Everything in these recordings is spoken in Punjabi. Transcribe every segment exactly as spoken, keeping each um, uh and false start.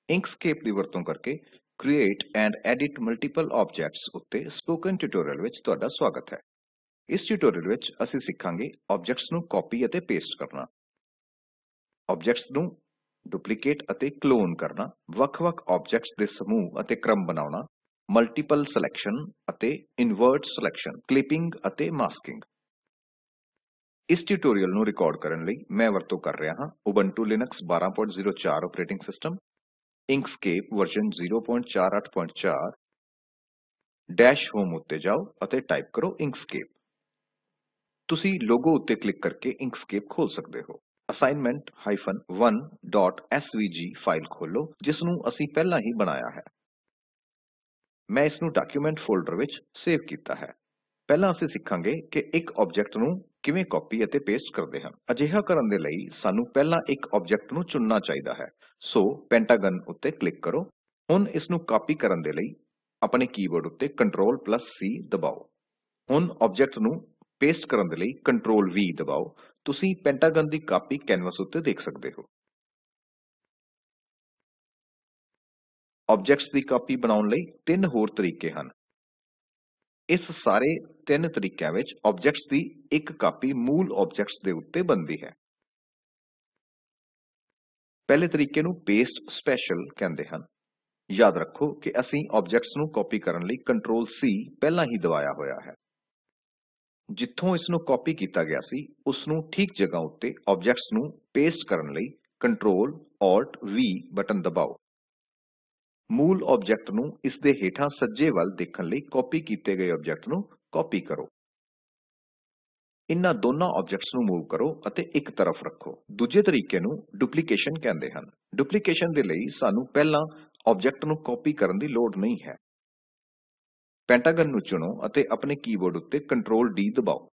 ਇੰਕਸਕੇਪ ਦੀ ਵਰਤੋਂ ਕਰਕੇ create and edit multiple objects ਉੱਤੇ ਸਪੋਕਨ ਟਿਊਟੋਰੀਅਲ ਵਿੱਚ ਤੁਹਾਡਾ ਸਵਾਗਤ ਹੈ। ਇਸ ਟਿਊਟੋਰੀਅਲ ਵਿੱਚ ਅਸੀਂ ਸਿੱਖਾਂਗੇ ਆਬਜੈਕਟਸ ਨੂੰ ਕਾਪੀ ਅਤੇ ਪੇਸਟ ਕਰਨਾ, ਆਬਜੈਕਟਸ ਨੂੰ ਡੁਪਲੀਕੇਟ ਅਤੇ ਕਲੋਨ ਕਰਨਾ, ਵੱਖ-ਵੱਖ ਆਬਜੈਕਟਸ ਦੇ ਸਮੂਹ ਅਤੇ ਕ੍ਰਮ ਬਣਾਉਣਾ, ਮਲਟੀਪਲ ਸਿਲੈਕਸ਼ਨ ਅਤੇ ਇਨਵਰਟ ਸਿਲੈਕਸ਼ਨ, ਕਲਿੱਪਿੰਗ ਅਤੇ ਮਾਸਕਿੰਗ। ਇਸ ਟਿਊਟੋਰੀਅਲ ਨੂੰ ਰਿਕਾਰਡ ਕਰਨ ਲਈ ਮੈਂ ਵਰਤੋਂ ਕਰ ਰਿਹਾ ਹਾਂ ਉਬੰਟੂ ਲਿਨਕਸ ਬਾਰਾਂ ਪੁਆਇੰਟ ਜ਼ੀਰੋ ਚਾਰ operating system, Inkscape version zero point ਚਾਰ ਅੱਠ ਪੁਆਇੰਟ ਚਾਰ। ਡੈਸ਼ ਹੋਮ ਉੱਤੇ ਜਾਓ ਅਤੇ ਟਾਈਪ ਕਰੋ ਇੰਕਸਕੇਪ। ਤੁਸੀਂ ਲੋਗੋ ਉੱਤੇ ਕਲਿੱਕ ਕਰਕੇ ਇੰਕਸਕੇਪ ਖੋਲ ਸਕਦੇ ਹੋ। Assignment one dot S V G file ਖੋਲੋ ਜਿਸ ਨੂੰ ਅਸੀਂ ਪਹਿਲਾਂ ਹੀ ਬਣਾਇਆ ਹੈ। ਮੈਂ ਇਸ ਨੂੰ ਡਾਕੂਮੈਂਟ ਫੋਲਡਰ ਵਿੱਚ ਸੇਵ ਕੀਤਾ ਹੈ। ਪਹਿਲਾਂ ਅਸੀਂ ਸਿੱਖਾਂਗੇ ਕਿ ਇੱਕ ਆਬਜੈਕਟ ਨੂੰ ਕਿਵੇਂ ਕਾਪੀ ਅਤੇ ਪੇਸਟ ਕਰਦੇ ਹਾਂ। ਅਜਿਹਾ ਕਰਨ ਦੇ ਲਈ ਸਾਨੂੰ ਪਹਿਲਾਂ ਇੱਕ ਆਬਜੈਕਟ ਨੂੰ ਚੁਣਨਾ ਚਾਹੀਦਾ ਹੈ। ਸੋ ਪੈਂਟਾਗਨ ਉੱਤੇ ਕਲਿੱਕ ਕਰੋ। ਹੁਣ ਇਸ ਨੂੰ ਕਾਪੀ ਕਰਨ ਦੇ ਲਈ ਆਪਣੇ ਕੀਬੋਰਡ ਉੱਤੇ ਕੰਟਰੋਲ ਪਲੱਸ ਸੀ ਦਬਾਓ। ਹੁਣ ਆਬਜੈਕਟ ਨੂੰ ਪੇਸਟ ਕਰਨ ਦੇ ਲਈ ਕੰਟਰੋਲ ਵੀ ਦਬਾਓ। ਤੁਸੀਂ ਪੈਂਟਾਗਨ ਦੀ ਕਾਪੀ ਕੈਨਵਸ ਉੱਤੇ ਦੇਖ ਸਕਦੇ ਹੋ। ਆਬਜੈਕਟਸ ਦੀ ਕਾਪੀ ਬਣਾਉਣ ਲਈ ਤਿੰਨ ਹੋਰ ਤਰੀਕੇ ਹਨ। ਇਸ ਸਾਰੇ ਤਿੰਨ ਤਰੀਕਿਆਂ ਵਿੱਚ ਆਬਜੈਕਟਸ ਦੀ ਇੱਕ ਕਾਪੀ ਮੂਲ ਆਬਜੈਕਟਸ ਦੇ ਉੱਤੇ ਬਣਦੀ ਹੈ। ਪਹਿਲੇ ਤਰੀਕੇ ਨੂੰ ਪੇਸਟ ਸਪੈਸ਼ਲ ਕਹਿੰਦੇ ਹਨ। ਯਾਦ ਰੱਖੋ ਕਿ ਅਸੀਂ ਆਬਜੈਕਟਸ ਨੂੰ ਕਾਪੀ ਕਰਨ ਲਈ ਕੰਟਰੋਲ ਸੀ ਪਹਿਲਾਂ ਹੀ ਦਬਾਇਆ ਹੋਇਆ ਹੈ। ਜਿੱਥੋਂ ਇਸ ਨੂੰ ਕਾਪੀ ਕੀਤਾ ਗਿਆ ਸੀ ਉਸ ਨੂੰ ਠੀਕ ਜਗ੍ਹਾ ਉੱਤੇ ਆਬਜੈਕਟਸ ਨੂੰ ਪੇਸਟ ਕਰਨ ਲਈ ਕੰਟਰੋਲ ਆਲਟ ਵੀ ਬਟਨ ਦਬਾਓ। ਮੂਲ ਆਬਜੈਕਟ ਨੂੰ ਇਸ ਦੇ ਹੇਠਾਂ ਸੱਜੇ ਵੱਲ ਦੇਖਣ ਲਈ ਕਾਪੀ ਕੀਤੇ ਗਏ ਆਬਜੈਕਟ ਨੂੰ ਕਾਪੀ ਕਰੋ। ਇਨ੍ਹਾਂ ਦੋਨਾਂ ਆਬਜੈਕਟਸ ਨੂੰ ਮੂਵ ਕਰੋ ਅਤੇ ਇੱਕ ਤਰਫ ਰੱਖੋ। ਦੂਜੇ ਤਰੀਕੇ ਨੂੰ ਡੁਪਲੀਕੇਸ਼ਨ ਕਹਿੰਦੇ ਹਨ। ਡੁਪਲੀਕੇਸ਼ਨ ਦੇ ਲਈ ਸਾਨੂੰ ਪਹਿਲਾਂ ਆਬਜੈਕਟ ਨੂੰ ਕਾਪੀ ਕਰਨ ਦੀ ਲੋੜ ਨਹੀਂ ਹੈ। ਪੈਂਟਾਗਨ ਨੂੰ ਚੁਣੋ ਅਤੇ ਆਪਣੇ ਕੀਬੋਰਡ ਉੱਤੇ ਕੰਟਰੋਲ ਡੀ ਦਬਾਓ।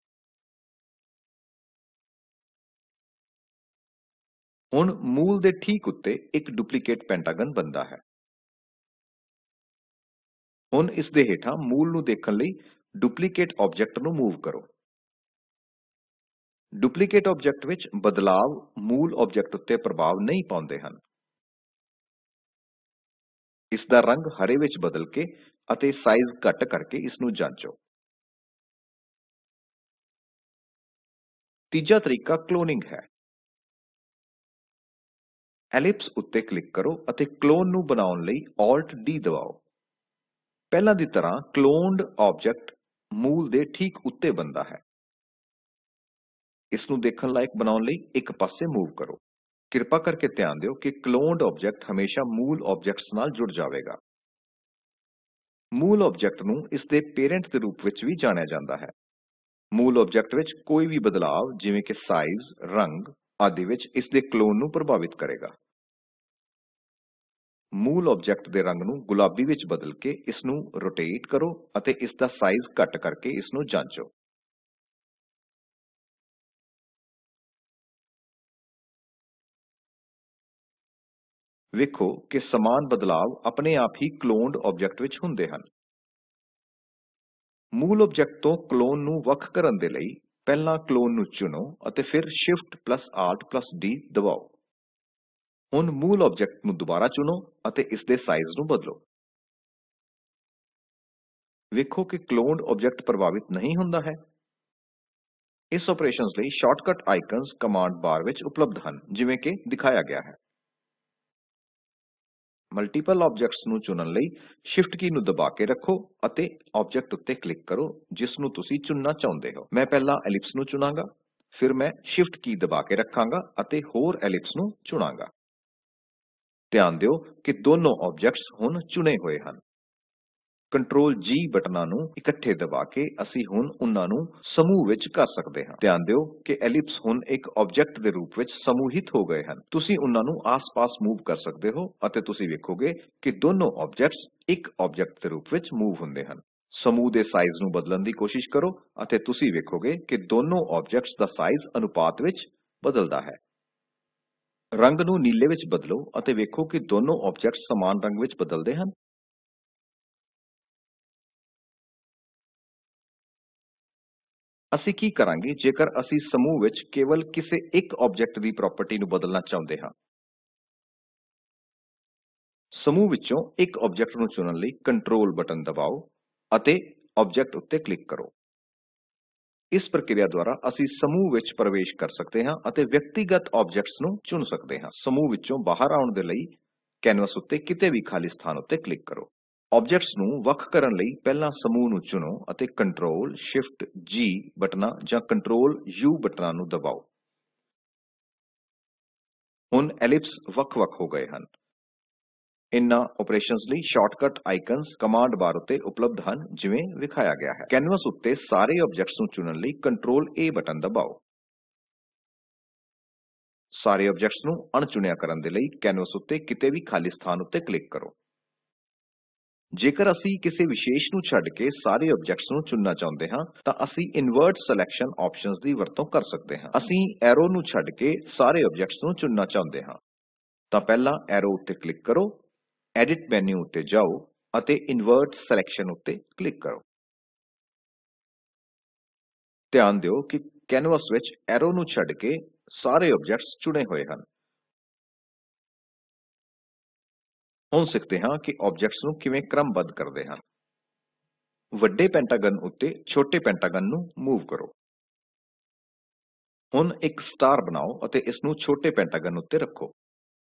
ਹੁਣ ਮੂਲ ਦੇ ਠੀਕ ਉੱਤੇ ਇੱਕ ਡੁਪਲੀਕੇਟ ਪੈਂਟਾਗਨ ਬਣਦਾ ਹੈ। ਹੁਣ ਇਸ ਦੇ ਹੇਠਾਂ ਮੂਲ ਨੂੰ ਦੇਖਣ ਲਈ ਡੁਪਲੀਕੇਟ ਆਬਜੈਕਟ ਨੂੰ ਮੂਵ ਕਰੋ। ਡੁਪਲੀਕੇਟ ਆਬਜੈਕਟ ਵਿੱਚ ਬਦਲਾਵ ਮੂਲ ਆਬਜੈਕਟ ਉੱਤੇ ਪ੍ਰਭਾਵ ਨਹੀਂ ਪਾਉਂਦੇ ਹਨ। ਇਸ ਦਾ ਰੰਗ ਹਰੇ ਵਿੱਚ ਬਦਲ ਕੇ ਅਤੇ ਸਾਈਜ਼ ਘੱਟ ਕਰਕੇ ਇਸ ਨੂੰ ਜਾਂਚੋ। ਤੀਜਾ ਤਰੀਕਾ ਕਲੋਨਿੰਗ ਹੈ। ਐਲਿਪਸ ਉੱਤੇ ਕਲਿੱਕ ਕਰੋ ਅਤੇ ਕਲੋਨ ਨੂੰ ਬਣਾਉਣ ਲਈ ਆਲਟ ਡੀ ਦਬਾਓ। ਪਹਿਲਾਂ ਦੀ ਤਰ੍ਹਾਂ ਕਲੋਨਡ ਆਬਜੈਕਟ ਮੂਲ ਦੇ ਠੀਕ ਉੱਤੇ ਬਣਦਾ ਹੈ। ਇਸ ਨੂੰ ਦੇਖਣ ਲਾਇਕ ਬਣਾਉਣ ਲਈ ਇੱਕ ਪਾਸੇ ਮੂਵ ਕਰੋ। ਕਿਰਪਾ ਕਰਕੇ ਧਿਆਨ ਦਿਓ ਕਿ ਕਲੋਨਡ ਆਬਜੈਕਟ ਹਮੇਸ਼ਾ ਮੂਲ ਆਬਜੈਕਟਸ ਨਾਲ ਜੁੜ ਜਾਵੇਗਾ। ਮੂਲ ਆਬਜੈਕਟ ਨੂੰ ਇਸ ਦੇ ਪੇਰੈਂਟ ਦੇ ਰੂਪ ਵਿੱਚ ਵੀ ਜਾਣਿਆ ਜਾਂਦਾ ਹੈ। ਮੂਲ ਆਬਜੈਕਟ ਵਿੱਚ ਕੋਈ ਵੀ ਬਦਲਾਵ ਜਿਵੇਂ ਕਿ ਸਾਈਜ਼, ਰੰਗ ਆਦਿ ਵਿੱਚ ਇਸ ਦੇ ਕਲੋਨ ਨੂੰ ਪ੍ਰਭਾਵਿਤ ਕਰੇਗਾ। ਮੂਲ ਆਬਜੈਕਟ ਦੇ ਰੰਗ ਨੂੰ ਗੁਲਾਬੀ ਵਿੱਚ ਬਦਲ ਕੇ ਇਸ ਨੂੰ ਰੋਟੇਟ ਕਰੋ ਅਤੇ ਇਸ ਦਾ ਸਾਈਜ਼ ਘੱਟ ਕਰਕੇ ਇਸ ਨੂੰ ਜਾਂਚੋ। ਵੇਖੋ ਕਿ ਸਮਾਨ ਬਦਲਾਵ ਆਪਣੇ ਆਪ ਹੀ ਕਲੋਨਡ ਆਬਜੈਕਟ ਵਿੱਚ ਹੁੰਦੇ ਹਨ। ਮੂਲ ਆਬਜੈਕਟ ਤੋਂ ਕਲੋਨ ਨੂੰ ਵੱਖ ਕਰਨ ਦੇ ਲਈ ਪਹਿਲਾਂ ਕਲੋਨ ਨੂੰ ਚੁਣੋ ਅਤੇ ਫਿਰ shift plus alt plus D ਦਬਾਓ। ਹੁਣ ਮੂਲ ਆਬਜੈਕਟ ਨੂੰ ਦੁਬਾਰਾ ਚੁਣੋ ਅਤੇ ਇਸ ਦੇ ਸਾਈਜ਼ ਨੂੰ ਬਦਲੋ। ਵੇਖੋ ਕਿ ਕਲੋਨਡ ਆਬਜੈਕਟ ਪ੍ਰਭਾਵਿਤ ਨਹੀਂ ਹੁੰਦਾ ਹੈ। ਇਸ ਆਪਰੇਸ਼ਨਸ ਲਈ ਸ਼ਾਰਟਕਟ ਆਈਕਨਸ ਕਮਾਂਡ ਬਾਰ ਵਿੱਚ ਉਪਲਬਧ ਹਨ, ਜਿਵੇਂ ਕਿ ਦਿਖਾਇਆ ਗਿਆ ਹੈ। ਮਲਟੀਪਲ ਆਬਜੈਕਟਸ ਨੂੰ ਚੁਣਨ ਲਈ ਸ਼ਿਫਟ ਕੀ ਨੂੰ ਦਬਾ ਕੇ ਰੱਖੋ ਅਤੇ ਆਬਜੈਕਟ ਉੱਤੇ ਕਲਿੱਕ ਕਰੋ ਜਿਸ ਨੂੰ ਤੁਸੀਂ ਚੁਣਨਾ ਚਾਹੁੰਦੇ ਹੋ। ਮੈਂ ਪਹਿਲਾਂ ਐਲਿਪਸ ਨੂੰ ਚੁਣਾਂਗਾ, ਫਿਰ ਮੈਂ ਸ਼ਿਫਟ ਕੀ ਦਬਾ ਕੇ ਰੱਖਾਂਗਾ ਅਤੇ ਹੋਰ ਐਲਿਪਸ ਨੂੰ ਚੁਣਾਂਗਾ। ਧਿਆਨ ਦਿਓ ਕਿ ਦੋਨੋਂ ਆਬਜੈਕਟਸ ਹੁਣ ਚੁਣੇ ਹੋਏ ਹਨ। ਕੰਟਰੋਲ ਜੀ ਬਟਨਾਂ ਨੂੰ ਇਕੱਠੇ ਦਬਾ ਕੇ ਅਸੀਂ ਹੁਣ ਉਹਨਾਂ ਨੂੰ ਸਮੂਹ ਵਿੱਚ ਕਰ ਸਕਦੇ ਹਾਂ। ਧਿਆਨ ਦਿਓ ਕਿ ਐਲਿਪਸ ਹੁਣ ਇੱਕ ਆਬਜੈਕਟ ਦੇ ਰੂਪ ਵਿੱਚ ਸਮੂਹਿਤ ਹੋ ਗਏ ਹਨ। ਤੁਸੀਂ ਉਹਨਾਂ ਨੂੰ ਆਸ-ਪਾਸ ਮੂਵ ਕਰ ਸਕਦੇ ਹੋ ਅਤੇ ਤੁਸੀਂ ਵੇਖੋਗੇ ਕਿ ਦੋਨੋਂ ਆਬਜੈਕਟਸ ਇੱਕ ਆਬਜੈਕਟ ਦੇ ਰੂਪ ਵਿੱਚ ਮੂਵ ਹੁੰਦੇ ਹਨ। ਸਮੂਹ ਦੇ ਸਾਈਜ਼ ਨੂੰ ਬਦਲਣ ਦੀ ਕੋਸ਼ਿਸ਼ ਕਰੋ ਅਤੇ ਤੁਸੀਂ ਵੇਖੋਗੇ ਕਿ ਦੋਨੋਂ ਆਬਜੈਕਟਸ ਦਾ ਸਾਈਜ਼ ਅਨੁਪਾਤ ਵਿੱਚ ਬਦਲਦਾ ਹੈ। ਰੰਗ ਨੂੰ ਨੀਲੇ ਵਿੱਚ ਬਦਲੋ ਅਤੇ ਵੇਖੋ ਕਿ ਦੋਨੋਂ ਆਬਜੈਕਟਸ ਸਮਾਨ ਰੰਗ ਵਿੱਚ ਬਦਲਦੇ ਹਨ। ਅਸੀਂ ਕੀ ਕਰਾਂਗੇ ਜੇਕਰ ਅਸੀਂ ਸਮੂਹ ਵਿੱਚ ਕੇਵਲ ਕਿਸੇ ਇੱਕ ਆਬਜੈਕਟ ਦੀ ਪ੍ਰਾਪਰਟੀ ਨੂੰ ਬਦਲਣਾ ਚਾਹੁੰਦੇ ਹਾਂ। ਸਮੂਹ ਵਿੱਚੋਂ ਇੱਕ ਆਬਜੈਕਟ ਨੂੰ ਚੁਣਨ ਲਈ ਕੰਟਰੋਲ ਬਟਨ ਦਬਾਓ ਅਤੇ ਆਬਜੈਕਟ ਉੱਤੇ ਕਲਿੱਕ ਕਰੋ। ਇਸ ਪ੍ਰਕਿਰਿਆ ਦੁਆਰਾ ਅਸੀਂ ਸਮੂਹ ਵਿੱਚ ਪ੍ਰਵੇਸ਼ ਕਰ ਸਕਦੇ ਹਾਂ ਅਤੇ ਵਿਅਕਤੀਗਤ ਆਬਜੈਕਟਸ ਨੂੰ ਚੁਣ ਸਕਦੇ ਹਾਂ। ਸਮੂਹ ਵਿੱਚੋਂ ਬਾਹਰ ਆਉਣ ਦੇ ਲਈ ਕੈਨਵਸ ਉੱਤੇ ਕਿਤੇ ਵੀ ਖਾਲੀ ਸਥਾਨ ਉੱਤੇ ਕਲਿੱਕ ਕਰੋ। ਆਬਜੈਕਟਸ ਨੂੰ ਵੱਖ ਕਰਨ ਲਈ ਪਹਿਲਾਂ ਸਮੂਹ ਨੂੰ ਚੁਣੋ ਅਤੇ ਕੰਟਰੋਲ ਸ਼ਿਫਟ ਜੀ ਬਟਨਾਂ ਜਾਂ ਕੰਟਰੋਲ ਯੂ ਬਟਨਾਂ ਨੂੰ ਦਬਾਓ। ਹੁਣ ਐਲਿਪਸ ਵੱਖ-ਵੱਖ ਹੋ ਗਏ ਹਨ। ਇਨ੍ਹਾਂ ਆਪਰੇਸ਼ਨਸ ਲਈ ਸ਼ਾਰਟਕਟ ਆਈਕਨਸ ਕਮਾਂਡ ਬਾਰ ਉੱਤੇ ਉਪਲਬਧ ਹਨ, ਜਿਵੇਂ ਵਿਖਾਇਆ ਗਿਆ ਹੈ। ਕੈਨਵਸ ਉੱਤੇ ਸਾਰੇ ਆਬਜੈਕਟਸ ਨੂੰ ਚੁਣਨ ਲਈ ਕੰਟਰੋਲ ਏ ਬਟਨ ਦਬਾਓ। ਸਾਰੇ ਆਬਜੈਕਟਸ ਨੂੰ ਅਣਚੁਣਿਆ ਕਰਨ ਦੇ ਲਈ ਕੈਨਵਸ ਉੱਤੇ ਕਿਤੇ ਵੀ ਖਾਲੀ ਸਥਾਨ ਉੱਤੇ ਕਲਿੱਕ ਕਰੋ। ਜੇਕਰ ਅਸੀਂ ਕਿਸੇ ਵਿਸ਼ੇਸ਼ ਨੂੰ ਛੱਡ ਕੇ ਸਾਰੇ ਆਬਜੈਕਟਸ ਨੂੰ ਚੁਣਨਾ ਚਾਹੁੰਦੇ ਹਾਂ ਤਾਂ ਅਸੀਂ ਇਨਵਰਟ ਸਿਲੈਕਸ਼ਨ ਆਪਸ਼ਨਸ ਦੀ ਵਰਤੋਂ ਕਰ ਸਕਦੇ ਹਾਂ। ਅਸੀਂ ਐਰੋ ਨੂੰ ਛੱਡ ਕੇ ਸਾਰੇ ਆਬਜੈਕਟਸ ਨੂੰ ਚੁਣਨਾ ਚਾਹੁੰਦੇ ਹਾਂ ਤਾਂ ਪਹਿਲਾਂ ਐਰੋ ਉੱਤੇ ਕਲਿੱਕ ਕਰੋ, ਐਡਿਟ ਮੈਨੂ ਉੱਤੇ ਜਾਓ ਅਤੇ ਇਨਵਰਟ ਸਿਲੈਕਸ਼ਨ ਉੱਤੇ ਕਲਿੱਕ ਕਰੋ। ਧਿਆਨ ਦਿਓ ਕਿ ਕੈਨਵਸ ਵਿੱਚ ਐਰੋ ਨੂੰ ਛੱਡ ਕੇ ਸਾਰੇ ਆਬਜੈਕਟਸ ਚੁਣੇ ਹੋਏ ਹਨ। ਹੁਣ ਸਿੱਖਦੇ ਹਾਂ ਕਿ ਆਬਜੈਕਟਸ ਨੂੰ ਕਿਵੇਂ ਕ੍ਰਮਬੱਧ ਕਰਦੇ ਹਨ। ਵੱਡੇ ਪੈਂਟਾਗਨ ਉੱਤੇ ਛੋਟੇ ਪੈਂਟਾਗਨ ਨੂੰ ਮੂਵ ਕਰੋ। ਹੁਣ ਇੱਕ ਸਟਾਰ ਬਣਾਓ ਅਤੇ ਇਸ ਨੂੰ ਛੋਟੇ ਪੈਂਟਾਗਨ ਉੱਤੇ ਰੱਖੋ।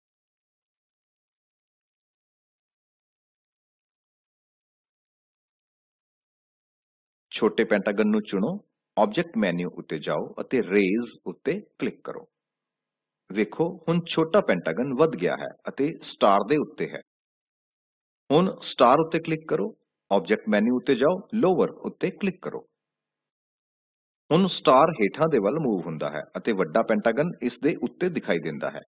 ਛੋਟੇ ਪੈਂਟਾਗਨ ਨੂੰ ਚੁਣੋ, ਆਬਜੈਕਟ ਮੈਨੂ ਉੱਤੇ ਜਾਓ ਅਤੇ ਰੇਜ਼ ਉੱਤੇ ਕਲਿੱਕ ਕਰੋ। ਵੇਖੋ ਹੁਣ ਛੋਟਾ ਪੈਂਟਾਗਨ ਵੱਧ ਗਿਆ ਹੈ ਅਤੇ ਸਟਾਰ ਦੇ ਉੱਤੇ ਹੈ। ਹੁਣ ਸਟਾਰ ਉੱਤੇ ਕਲਿੱਕ ਕਰੋ, ਆਬਜੈਕਟ ਮੈਨੂ ਉੱਤੇ ਜਾਓ, ਲੋਅਰ ਉੱਤੇ ਕਲਿੱਕ ਕਰੋ। ਹੁਣ ਸਟਾਰ ਹੇਠਾਂ ਦੇ ਵੱਲ ਮੂਵ ਹੁੰਦਾ ਹੈ ਅਤੇ ਵੱਡਾ ਪੈਂਟਾਗਨ ਇਸ ਦੇ ਉੱਤੇ ਦਿਖਾਈ ਦਿੰਦਾ ਹੈ।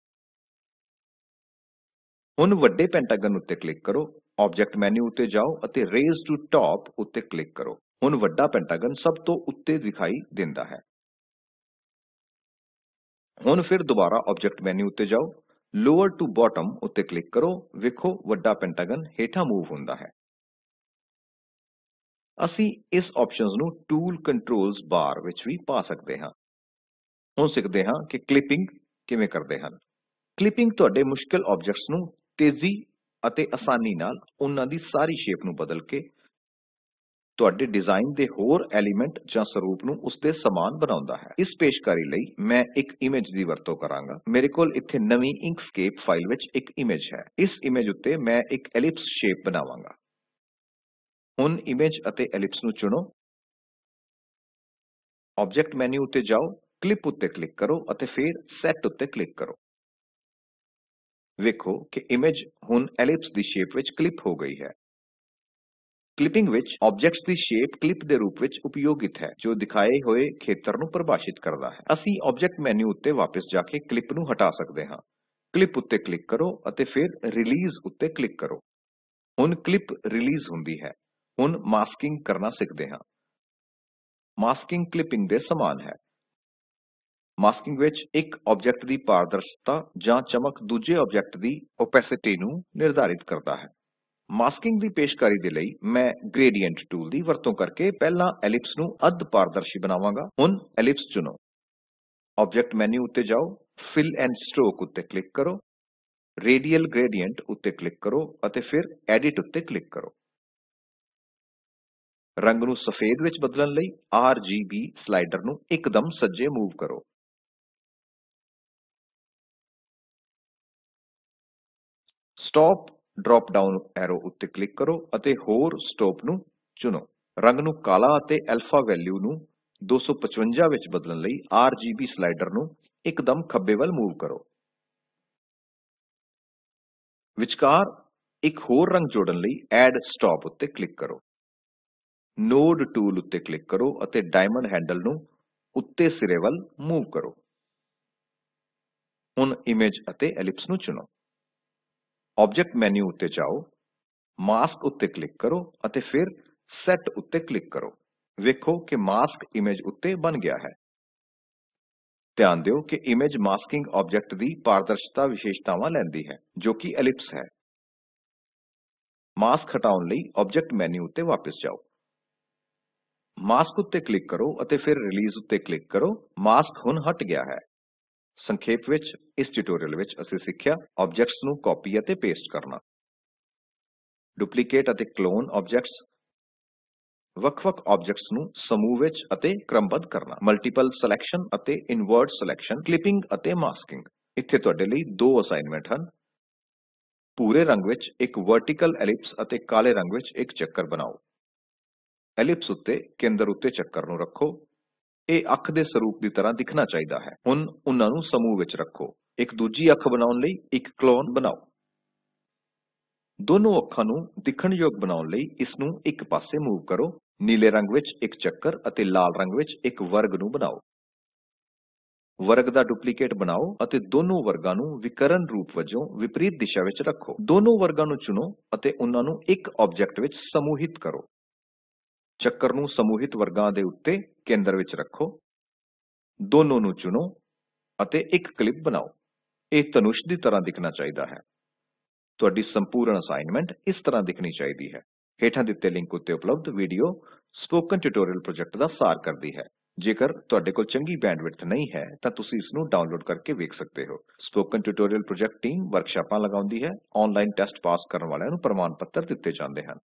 ਹੁਣ ਵੱਡੇ ਪੈਂਟਾਗਨ ਉੱਤੇ ਕਲਿੱਕ ਕਰੋ, ਆਬਜੈਕਟ ਮੈਨੂ ਉੱਤੇ ਜਾਓ ਅਤੇ ਰੇਜ਼ ਟੂ ਟਾਪ ਉੱਤੇ ਕਲਿੱਕ ਕਰੋ। ਹੁਣ ਵੱਡਾ ਪੈਂਟਾਗਨ ਸਭ ਤੋਂ ਉੱਤੇ ਦਿਖਾਈ ਦਿੰਦਾ ਹੈ। ਹੁਣ ਫਿਰ ਦੁਬਾਰਾ ਆਬਜੈਕਟ ਮੈਨੂ ਉੱਤੇ ਜਾਓ, ਲੋਅਰ ਟੂ ਬਾਟਮ ਉੱਤੇ ਕਲਿੱਕ ਕਰੋ। ਵੇਖੋ ਵੱਡਾ ਪੈਂਟਾਗਨ ਹੇਠਾਂ ਮੂਵ ਹੁੰਦਾ ਹੈ। ਅਸੀਂ ਇਸ ਆਪਸ਼ਨਸ ਨੂੰ ਟੂਲ ਕੰਟਰੋਲਸ ਬਾਰ ਵਿੱਚ ਵੀ ਪਾ ਸਕਦੇ ਹਾਂ। ਹੁਣ ਸਿੱਖਦੇ ਹਾਂ ਕਿ ਕਲਿੱਪਿੰਗ ਕਿਵੇਂ ਕਰਦੇ ਹਨ। ਕਲਿੱਪਿੰਗ ਤੁਹਾਡੇ ਮੁਸ਼ਕਲ ਆਬਜੈਕਟਸ ਨੂੰ ਤੇਜ਼ੀ ਅਤੇ ਆਸਾਨੀ ਨਾਲ ਉਹਨਾਂ ਦੀ ਸਾਰੀ ਸ਼ੇਪ ਨੂੰ ਬਦਲ ਕੇ ਤੁਹਾਡੇ ਡਿਜ਼ਾਈਨ ਦੇ ਹੋਰ ਐਲੀਮੈਂਟ ਜਾਂ ਸਰੂਪ ਨੂੰ ਉਸਦੇ ਸਮਾਨ ਬਣਾਉਂਦਾ ਹੈ। ਇਸ ਪੇਸ਼ਕਾਰੀ ਲਈ ਮੈਂ ਇੱਕ ਇਮੇਜ ਦੀ ਵਰਤੋਂ ਕਰਾਂਗਾ। ਮੇਰੇ ਕੋਲ ਇੱਥੇ ਨਵੀਂ ਇੰਕਸਕੇਪ ਫਾਈਲ ਵਿੱਚ ਇੱਕ ਇਮੇਜ ਹੈ। ਇਸ ਇਮੇਜ ਉੱਤੇ ਮੈਂ ਇੱਕ ਐਲਿਪਸ ਸ਼ੇਪ ਬਣਾਵਾਂਗਾ। ਹੁਣ ਇਮੇਜ ਅਤੇ ਐਲਿਪਸ ਨੂੰ ਚੁਣੋ, ਆਬਜੈਕਟ ਮੈਨੂ ਉੱਤੇ ਜਾਓ, ਕਲਿੱਪ ਉੱਤੇ ਕਲਿੱਕ ਕਰੋ ਅਤੇ ਫਿਰ ਸੈੱਟ ਉੱਤੇ ਕਲਿੱਕ ਕਰੋ। ਵੇਖੋ ਕਿ ਇਮੇਜ ਹੁਣ ਐਲਿਪਸ ਦੀ ਸ਼ੇਪ ਵਿੱਚ ਕਲਿੱਪ ਹੋ ਗਈ ਹੈ। ਕਲਿੱਪਿੰਗ ਵਿੱਚ ਆਬਜੈਕਟਸ ਦੀ ਸ਼ੇਪ ਕਲਿੱਪ ਦੇ ਰੂਪ ਵਿੱਚ ਉਪਯੋਗਿਤ ਹੈ, ਜੋ ਦਿਖਾਏ ਹੋਏ ਖੇਤਰ ਨੂੰ ਪਰਿਭਾਸ਼ਿਤ ਕਰਦਾ ਹੈ। ਅਸੀਂ ਆਬਜੈਕਟ ਮੈਨੂ ਉੱਤੇ ਵਾਪਸ ਜਾ ਕੇ ਕਲਿੱਪ ਨੂੰ ਹਟਾ ਸਕਦੇ ਹਾਂ। ਕਲਿੱਪ ਉੱਤੇ ਕਲਿੱਕ ਕਰੋ ਅਤੇ ਫਿਰ ਰਿਲੀਜ਼ ਉੱਤੇ ਕਲਿੱਕ ਕਰੋ। ਹੁਣ ਕਲਿੱਪ ਰਿਲੀਜ਼ ਹੁੰਦੀ ਹੈ। ਹੁਣ ਮਾਸਕਿੰਗ ਕਰਨਾ ਸਿੱਖਦੇ ਹਾਂ। ਮਾਸਕਿੰਗ ਕਲਿੱਪਿੰਗ ਦੇ ਸਮਾਨ ਹੈ। ਮਾਸਕਿੰਗ ਵਿੱਚ ਇੱਕ ਆਬਜੈਕਟ ਦੀ ਪਾਰਦਰਸ਼ਤਾ ਜਾਂ ਚਮਕ ਦੂਜੇ ਆਬਜੈਕਟ ਦੀ ਓਪੈਸਿਟੀ ਨੂੰ ਨਿਰਧਾਰਿਤ ਕਰਦਾ ਹੈ। ਮਾਸਕਿੰਗ ਦੀ ਪੇਸ਼ਕਾਰੀ ਦੇ ਲਈ ਮੈਂ ਗ੍ਰੇਡੀਐਂਟ ਟੂਲ ਦੀ ਵਰਤੋਂ ਕਰਕੇ ਪਹਿਲਾਂ ਐਲਿਪਸ ਨੂੰ ਅੱਧ ਪਾਰਦਰਸ਼ੀ ਬਣਾਵਾਂਗਾ। ਹੁਣ ਐਲਿਪਸ ਚੁਣੋ, ਆਬਜੈਕਟ ਮੈਨੂ ਉੱਤੇ ਜਾਓ, ਫਿਲ ਐਂਡ ਸਟ੍ਰੋਕ ਉੱਤੇ ਕਲਿੱਕ ਕਰੋ, ਰੇਡੀਅਲ ਗ੍ਰੇਡੀਐਂਟ ਉੱਤੇ ਕਲਿੱਕ ਕਰੋ ਅਤੇ ਫਿਰ ਐਡਿਟ ਉੱਤੇ ਕਲਿੱਕ ਕਰੋ। ਰੰਗ ਨੂੰ ਸਫੇਦ ਵਿੱਚ ਬਦਲਣ ਲਈ ਆਰ ਜੀ ਬੀ ਸਲਾਈਡਰ ਨੂੰ ਇੱਕਦਮ ਸੱਜੇ ਮੂਵ ਕਰੋ। ਸਟਾਪ ਡ੍ਰੌਪ ਡਾਊਨ ਐਰੋ ਉੱਤੇ ਕਲਿੱਕ ਕਰੋ ਅਤੇ ਹੋਰ ਸਟਾਪ ਨੂੰ ਚੁਣੋ। ਰੰਗ ਨੂੰ ਕਾਲਾ ਅਤੇ ਅਲਫਾ ਵੈਲਿਊ ਨੂੰ ਦੋ ਸੌ ਪਚਵੰਜਾ ਵਿੱਚ ਬਦਲਣ ਲਈ ਆਰ ਜੀ ਬੀ ਸਲਾਈਡਰ ਨੂੰ ਇੱਕਦਮ ਖੱਬੇ ਵੱਲ ਮੂਵ ਕਰੋ। ਵਿਚਕਾਰ ਇੱਕ ਹੋਰ ਰੰਗ ਜੋੜਨ ਲਈ ਐਡ ਸਟਾਪ ਉੱਤੇ ਕਲਿੱਕ ਕਰੋ। ਨੋਡ ਟੂਲ ਉੱਤੇ ਕਲਿੱਕ ਕਰੋ ਅਤੇ ਡਾਇਮੰਡ ਹੈਂਡਲ ਨੂੰ ਉੱਤੇ ਸਿਰੇ ਵੱਲ ਮੂਵ ਕਰੋ। ਹੁਣ ਇਮੇਜ ਅਤੇ ਐਲਿਪਸ ਨੂੰ ਚੁਣੋ, ਆਬਜੈਕਟ ਮੈਨੂ ਉੱਤੇ ਜਾਓ, ਮਾਸਕ ਉੱਤੇ ਕਲਿੱਕ ਕਰੋ ਅਤੇ ਫਿਰ ਸੈੱਟ ਉੱਤੇ ਕਲਿੱਕ ਕਰੋ। ਵੇਖੋ ਕਿ ਮਾਸਕ ਇਮੇਜ ਉੱਤੇ ਬਣ ਗਿਆ ਹੈ। ਧਿਆਨ ਦਿਓ ਕਿ ਇਮੇਜ ਮਾਸਕਿੰਗ ਆਬਜੈਕਟ ਦੀ ਪਾਰਦਰਸ਼ਤਾ ਵਿਸ਼ੇਸ਼ਤਾਵਾਂ ਲੈਂਦੀ ਹੈ, ਜੋ ਕਿ ਐਲਿਪਸ ਹੈ। ਮਾਸਕ ਹਟਾਉਣ ਲਈ ਆਬਜੈਕਟ ਮੈਨੂ ਉੱਤੇ ਵਾਪਸ ਜਾਓ, ਮਾਸਕ ਉੱਤੇ ਕਲਿੱਕ ਕਰੋ ਅਤੇ ਫਿਰ ਰਿਲੀਜ਼ ਉੱਤੇ ਕਲਿੱਕ ਕਰੋ। ਮਾਸਕ ਹੁਣ ਹਟ ਗਿਆ ਹੈ। ਸੰਖੇਪ ਵਿੱਚ ਇਸ ਟਿਊਟੋਰੀਅਲ ਵਿੱਚ ਅਸੀਂ ਸਿੱਖਿਆ ਆਬਜੈਕਟਸ ਨੂੰ ਕਾਪੀ ਅਤੇ ਪੇਸਟ ਕਰਨਾ। ਡੁਪਲੀਕੇਟ ਅਤੇ ਕਲੋਨ ਆਬਜੈਕਟਸ, ਵੱਖ-ਵੱਖ ਆਬਜੈਕਟਸ ਨੂੰ ਸਮੂਹ ਵਿੱਚ ਅਤੇ ਕ੍ਰਮਬੱਧ ਕਰਨਾ, ਮਲਟੀਪਲ ਸਿਲੈਕਸ਼ਨ ਅਤੇ ਇਨਵਰਟ ਸਿਲੈਕਸ਼ਨ, ਕਲਿੱਪਿੰਗ ਅਤੇ ਮਾਸਕਿੰਗ। ਇੱਥੇ ਤੁਹਾਡੇ ਲਈ ਦੋ ਅਸਾਈਨਮੈਂਟ ਹਨ। ਭੂਰੇ ਰੰਗ ਵਿੱਚ ਇੱਕ ਵਰਟੀਕਲ ਐਲਿਪਸ ਅਤੇ ਕਾਲੇ ਰੰਗ ਵਿੱਚ ਇੱਕ ਚੱਕਰ ਬਣਾਓ। ਐਲਿਪਸ ਉੱਤੇ ਕੇਂਦਰ ਉੱਤੇ ਚੱਕਰ ਨੂੰ ਰੱਖੋ। ਇਹ ਅੱਖ ਦੇ ਸਰੂਪ ਦੀ ਤਰ੍ਹਾਂ ਦਿਖਣਾ ਚਾਹੀਦਾ ਹੈ। ਹੁਣ ਉਹਨਾਂ ਨੂੰ ਸਮੂਹ ਵਿੱਚ ਰੱਖੋ। ਇੱਕ ਦੂਜੀ ਅੱਖ ਬਣਾਉਣ ਲਈ ਇੱਕ ਕਲੋਨ ਬਣਾਓ। ਦੋਨੋਂ ਅੱਖਾਂ ਨੂੰ ਦਿਖਣਯੋਗ ਬਣਾਉਣ ਲਈ ਇਸ ਨੂੰ ਇੱਕ ਪਾਸੇ ਮੂਵ ਕਰੋ। ਨੀਲੇ ਰੰਗ ਵਿੱਚ ਇੱਕ ਚੱਕਰ ਅਤੇ ਲਾਲ ਰੰਗ ਵਿੱਚ ਇੱਕ ਵਰਗ ਨੂੰ ਬਣਾਓ। ਵਰਗ ਦਾ ਡੁਪਲੀਕੇਟ ਬਣਾਓ ਅਤੇ ਦੋਨੋਂ ਵਰਗਾਂ ਨੂੰ ਵਿਕਰਨ ਰੂਪ ਵਜੋਂ ਵਿਪਰੀਤ ਦਿਸ਼ਾ ਵਿੱਚ ਰੱਖੋ। ਦੋਨੋਂ ਵਰਗਾਂ ਨੂੰ ਚੁਣੋ ਅਤੇ ਉਹਨਾਂ ਨੂੰ ਇੱਕ ਆਬਜੈਕਟ ਵਿੱਚ ਸਮੂਹਿਤ ਕਰੋ। ਚੱਕਰ ਨੂੰ ਸਮੂਹਿਤ ਵਰਗਾਂ ਦੇ ਉੱਤੇ ਕੇਂਦਰ ਵਿੱਚ ਰੱਖੋ। ਦੋਨੋਂ ਨੂੰ ਚੁਣੋ ਅਤੇ ਇੱਕ ਕਲਿੱਪ ਬਣਾਓ। ਇਹ ਧਨੁਸ਼ ਦੀ ਤਰ੍ਹਾਂ ਦਿਖਣਾ ਚਾਹੀਦਾ ਹੈ। ਤੁਹਾਡੀ ਸੰਪੂਰਨ ਅਸਾਈਨਮੈਂਟ ਇਸ ਤਰ੍ਹਾਂ ਦਿਖਣੀ ਚਾਹੀਦੀ ਹੈ। ਹੇਠਾਂ ਦਿੱਤੇ ਲਿੰਕ ਉੱਤੇ ਉਪਲਬਧ ਵੀਡੀਓ ਸਪੋਕਨ ਟਿਊਟੋਰੀਅਲ ਪ੍ਰੋਜੈਕਟ ਦਾ ਸਾਰ ਕਰਦੀ ਹੈ। ਜੇਕਰ ਤੁਹਾਡੇ ਕੋਲ ਚੰਗੀ ਬੈਂਡਵਿਡਥ ਨਹੀਂ ਹੈ ਤਾਂ ਤੁਸੀਂ ਇਸ ਨੂੰ ਡਾਊਨਲੋਡ ਕਰਕੇ ਵੇਖ ਸਕਦੇ ਹੋ। ਸਪੋਕਨ ਟਿਊਟੋਰੀਅਲ ਪ੍ਰੋਜੈਕਟ ਟੀਮ ਵਰਕਸ਼ਾਪਾਂ ਲਗਾਉਂਦੀ ਹੈ। ਆਨਲਾਈਨ ਟੈਸਟ ਪਾਸ ਕਰਨ ਵਾਲਿਆਂ ਨੂੰ ਪ੍ਰਮਾਣ ਪੱਤਰ ਦਿੱਤੇ ਜਾਂਦੇ ਹਨ।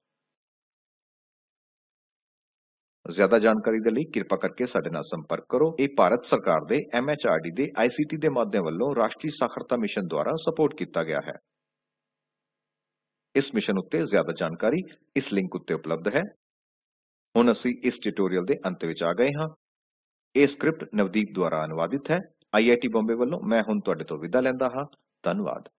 ਜ਼ਿਆਦਾ ਜਾਣਕਾਰੀ ਦੇ ਲਈ ਕਿਰਪਾ ਕਰਕੇ ਸਾਡੇ ਨਾਲ ਸੰਪਰਕ ਕਰੋ। ਇਹ ਭਾਰਤ ਸਰਕਾਰ ਦੇ ਐਮ ਐਚ ਆਰ ਡੀ ਦੇ ਆਈ ਸੀ ਟੀ ਦੇ ਮਾਧਿਅਮ ਵੱਲੋਂ ਰਾਸ਼ਟਰੀ ਸਾਖਰਤਾ ਮਿਸ਼ਨ ਦੁਆਰਾ ਸਪੋਰਟ ਕੀਤਾ ਗਿਆ ਹੈ। ਇਸ ਮਿਸ਼ਨ ਉੱਤੇ ਜ਼ਿਆਦਾ ਜਾਣਕਾਰੀ ਇਸ ਲਿੰਕ ਉੱਤੇ ਉਪਲਬਧ ਹੈ। ਹੁਣ ਅਸੀਂ ਇਸ ਟਿਊਟੋਰੀਅਲ ਦੇ ਅੰਤ ਵਿੱਚ ਆ ਗਏ ਹਾਂ। ਇਹ ਸਕ੍ਰਿਪਟ ਨਵਦੀਪ ਦੁਆਰਾ ਅਨੁਵਾਦਿਤ ਹੈ। ਆਈ ਆਈ ਟੀ ਬੰਬੇ ਵੱਲੋਂ ਮੈਂ ਹੁਣ ਤੁਹਾਡੇ ਤੋਂ ਵਿਦਾ ਲੈਂਦਾ ਹਾਂ। ਧੰਨਵਾਦ।